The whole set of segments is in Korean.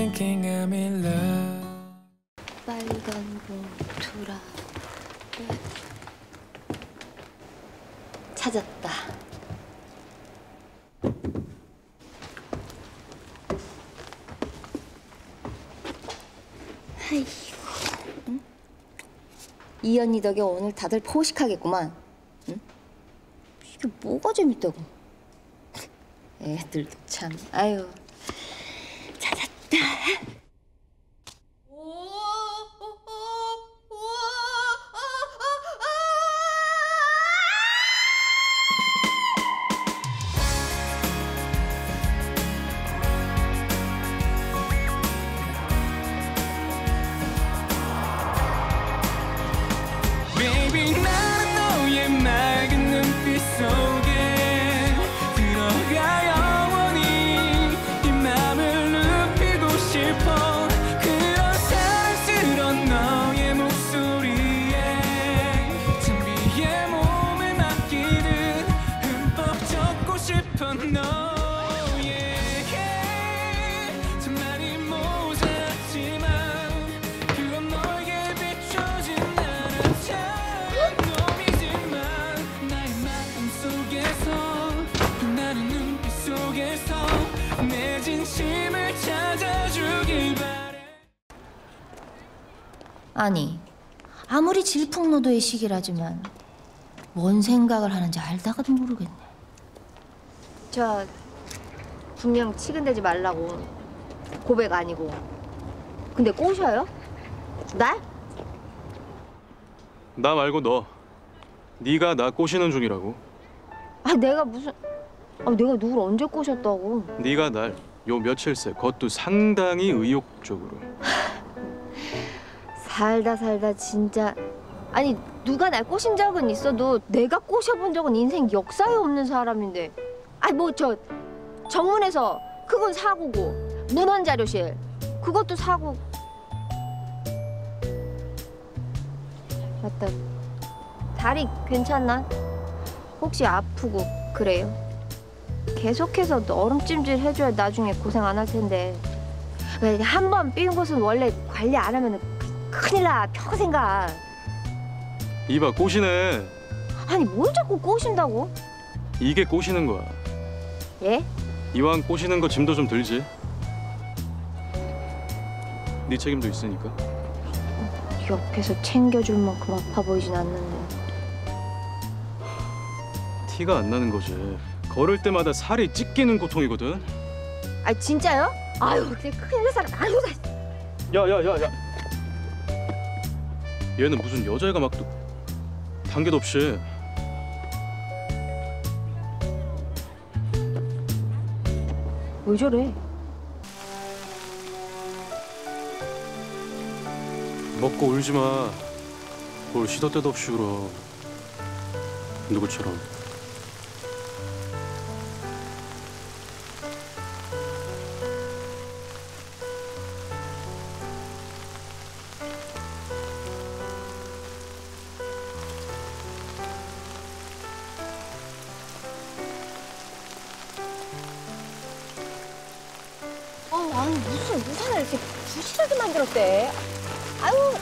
thinking I'm in love. 빨간 봉투라 찾았다. 아이고, 응? 이 언니 덕에 오늘 다들 포식하겠구만. 응? 이게 뭐가 재밌다고? 애들도 참. 아유, 찾았다. Baby, 나는 너의 맑은 눈빛 속에 들어가 영원히 이 맘을 눕히고 싶어. 그런 사랑스런 너의 목소리에 찬비의 몸을 맡기듯 흠뻑 젖고 싶어. 너에게 정말이 모자랐지만 그건 너에게 비춰진 내 진심을 찾아주길 바래. 아니, 아무리 질풍노도의 시기라지만 뭔 생각을 하는지 알다가도 모르겠네. 저 분명 치근대지 말라고. 고백 아니고. 근데 꼬셔요? 날? 나 말고 너. 네가 나 꼬시는 중이라고. 아, 내가 무슨... 내가 누굴 언제 꼬셨다고. 네가 날 요 며칠 새 그것도 상당히 의욕적으로. 살다 진짜... 아니, 누가 날 꼬신 적은 있어도 내가 꼬셔본 적은 인생 역사에 없는 사람인데. 아니, 뭐 저 정문에서 그건 사고고, 문헌자료실 그것도 사고. 맞다, 다리 괜찮나? 혹시 아프고 그래요? 계속해서 얼음찜질 해줘야 나중에 고생 안 할 텐데. 한 번 삐운 곳은 원래 관리 안 하면 큰일 나, 평생 가. 이봐, 꼬시네. 아니, 뭘 자꾸 꼬신다고? 이게 꼬시는 거야. 예? 이왕 꼬시는 거 짐도 좀 들지. 네 책임도 있으니까. 옆에서 챙겨줄 만큼 아파 보이진 않는데. 티가 안 나는 거지. 걸을 때마다 살이 찢기는 고통이거든. 아, 진짜요? 아유, 그래, 큰일 날 사람. 아유, 야야야야. 얘는 무슨 여자애가 막 또 단계도 없이. 왜 저래? 먹고 울지 마. 뭘 시도 때도 없이 울어. 누구처럼. 아니, 무슨 우산을 이렇게 부실하게 만들었대. 아유.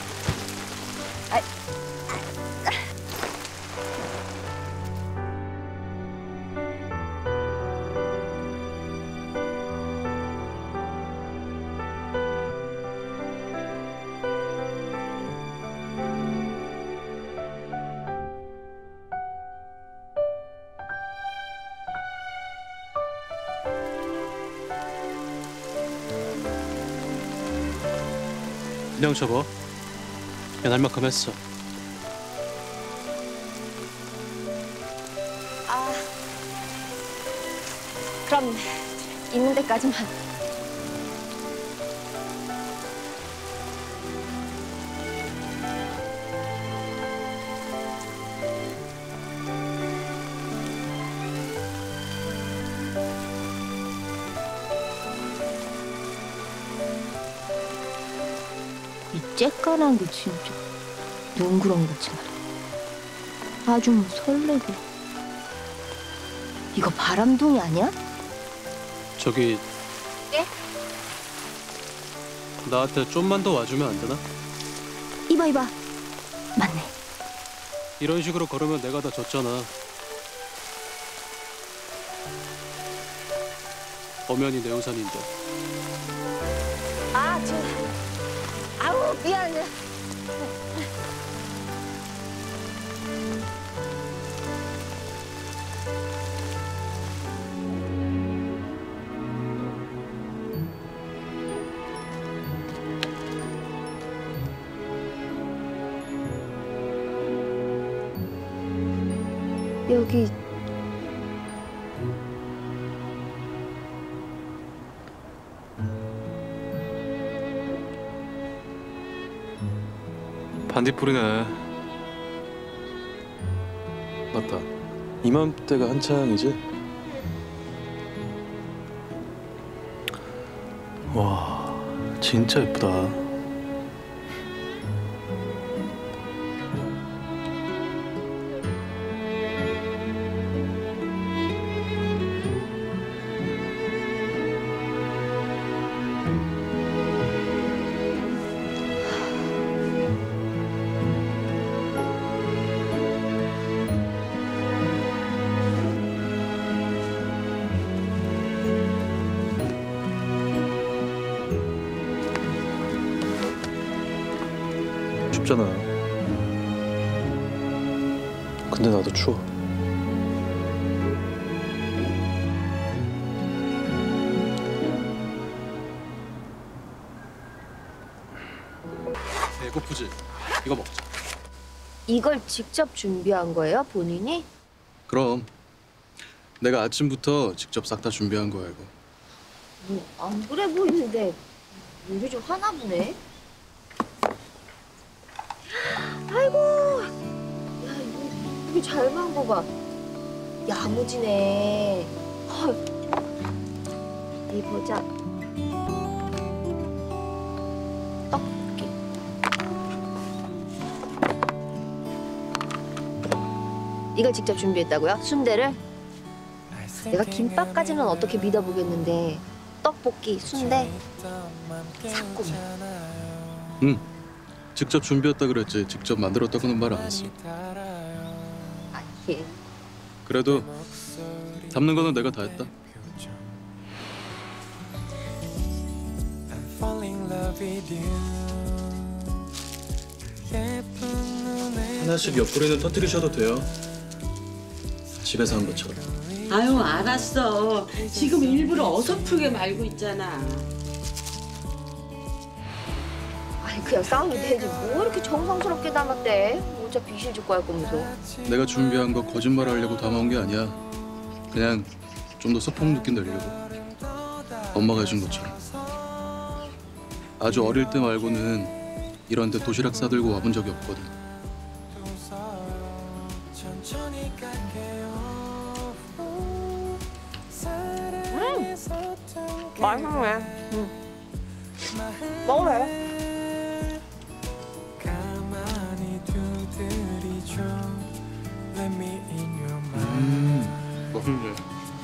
그냥 접어. 날만큼 했어. 그럼 있는 데까지만. 이 쬐깐한 게 진짜 농구렁이 같이 말이야. 아주 뭐 설레고. 이거 바람둥이 아니야? 저기 예? 나한테 좀만 더 와주면 안 되나? 이봐 이봐. 맞네. 이런 식으로 걸으면 내가 다 졌잖아. 엄연히 내 우산인데. 아우 미안해. 여기 반딧불이네. 맞다. 이맘때가 한창이지? 와, 진짜 예쁘다. 춥잖아. 근데 나도 추워. 배고프지? 이거 먹자. 이걸 직접 준비한 거예요, 본인이? 그럼 내가 아침부터 직접 싹 다 준비한 거야 이거. 안 그래 보이는데 요리 좀 하나 보네. 아이고, 야 이거 잘 만거 봐. 야무지네. 헐. 이 보자. 떡볶이. 이걸 직접 준비했다고요? 순대를? 내가 김밥까지는 어떻게 믿어보겠는데 떡볶이, 순대, 삭구미. 응. 직접 준비했다 그랬지. 직접 만들었다고는 말 안 했어. 아, 예. 그래도 담는 거는 내가 다 했다. 하나씩 옆구리는 터뜨리셔도 돼요. 집에서 한 것처럼. 아유 알았어. 지금 일부러 어설프게 말고 있잖아. 아니 그냥 싸우면 되지 뭐 이렇게 정성스럽게 담았대. 어차피 비실 짓고 할 거면서. 내가 준비한 거 거짓말 하려고 담아온 게 아니야. 그냥 좀 더 소풍 느낌 내려고. 엄마가 해준 것처럼. 아주 어릴 때 말고는 이런 데 도시락 싸들고 와본 적이 없거든. 맛있네. 먹어봐요. 맛있네.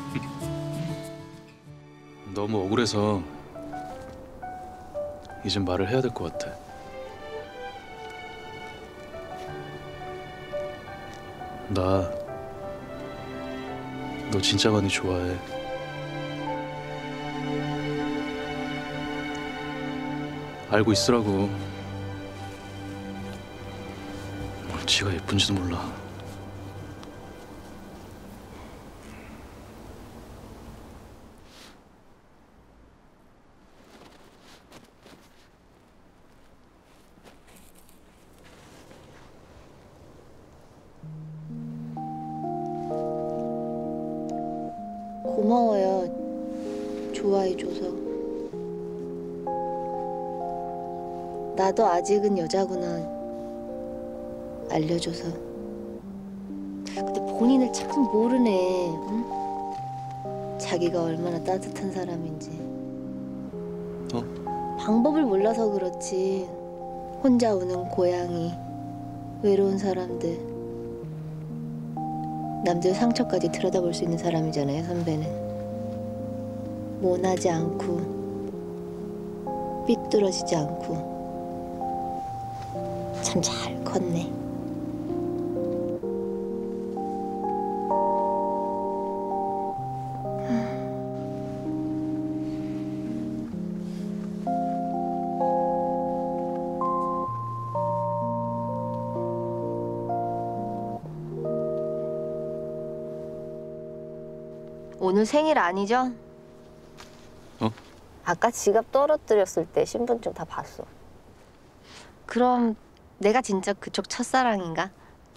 너무 억울해서 이젠 말을 해야 될 것 같아. 나 너 진짜 많이 좋아해. 알고 있으라고. 지가 예쁜지도 몰라. 고마워요. 좋아해줘서. 나도 아직은 여자구나 알려줘서. 근데 본인을 참 모르네. 응? 자기가 얼마나 따뜻한 사람인지. 방법을 몰라서 그렇지. 혼자 우는 고양이, 외로운 사람들, 남들 상처까지 들여다볼 수 있는 사람이잖아요, 선배는. 모나지 않고 삐뚤어지지 않고 참 잘 컸네. 오늘 생일 아니죠? 어? 아까 지갑 떨어뜨렸을 때 신분증 다 봤어. 그럼 내가 진짜 그쪽 첫사랑인가?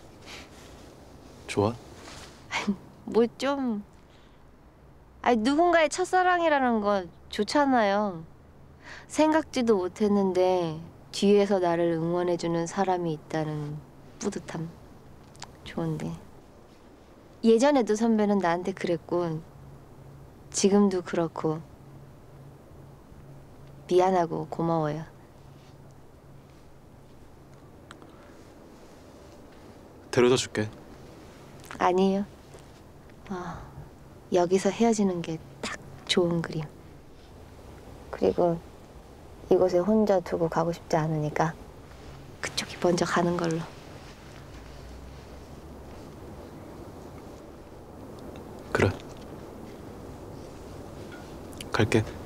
좋아? 뭐 좀... 아니 누군가의 첫사랑이라는 건 좋잖아요. 생각지도 못했는데 뒤에서 나를 응원해주는 사람이 있다는 뿌듯함. 좋은데. 예전에도 선배는 나한테 그랬고 지금도 그렇고 미안하고 고마워요. 데려다 줄게. 아니에요. 여기서 헤어지는 게 딱 좋은 그림. 그리고 이곳에 혼자 두고 가고 싶지 않으니까 그쪽이 먼저 가는 걸로. 그래. 갈게.